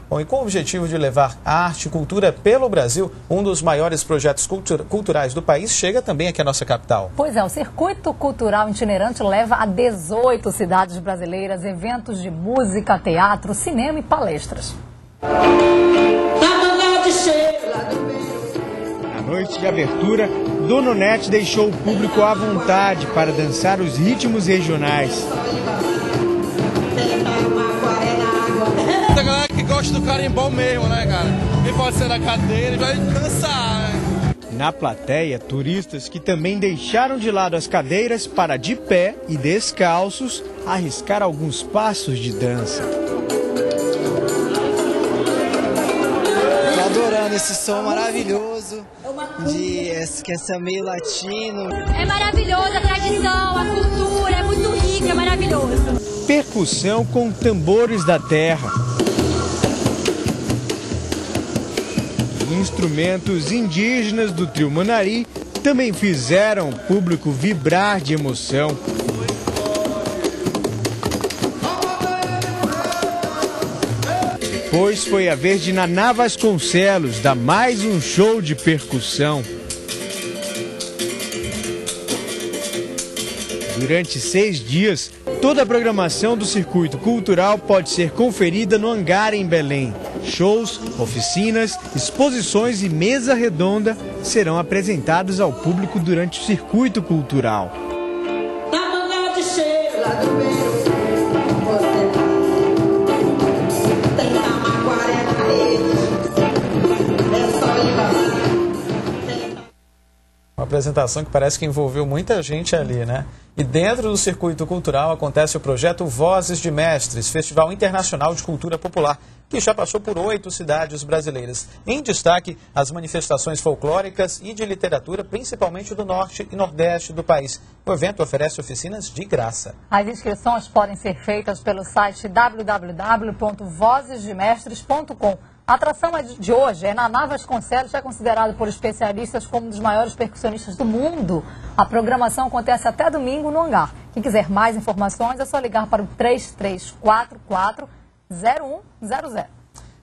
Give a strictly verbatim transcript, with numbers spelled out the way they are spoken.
Bom, e com o objetivo de levar arte e cultura pelo Brasil, um dos maiores projetos cultura, culturais do país chega também aqui à nossa capital. Pois é, o Circuito Cultural Itinerante leva a dezoito cidades brasileiras eventos de música, teatro, cinema e palestras. Na noite de abertura, Dona Onete deixou o público à vontade para dançar os ritmos regionais. A galera que gosta do carimbó mesmo, né, cara? Quem pode ser na cadeira e vai dançar, né? Na plateia, turistas que também deixaram de lado as cadeiras para, de pé e descalços, arriscar alguns passos de dança. Tô adorando esse som maravilhoso, de, que é meio latino. É maravilhoso a tradição, a cultura, é muito rica, é maravilhoso. Percussão com tambores da terra. Instrumentos indígenas do trio Manari também fizeram o público vibrar de emoção. Depois foi a vez de Naná Vasconcelos dar mais um show de percussão. Durante seis dias, toda a programação do Circuito Cultural pode ser conferida no hangar em Belém. Shows, oficinas, exposições e mesa redonda serão apresentados ao público durante o Circuito Cultural. Uma apresentação que parece que envolveu muita gente ali, né? E dentro do Circuito Cultural acontece o projeto Vozes de Mestres, Festival Internacional de Cultura Popular, que já passou por oito cidades brasileiras. Em destaque, as manifestações folclóricas e de literatura, principalmente do norte e nordeste do país. O evento oferece oficinas de graça. As inscrições podem ser feitas pelo site w w w ponto vozes de mestres ponto com. A atração de hoje é Naná Vasconcelos, que é considerado por especialistas como um dos maiores percussionistas do mundo. A programação acontece até domingo no hangar. Quem quiser mais informações é só ligar para o três três quatro quatro zero um zero zero.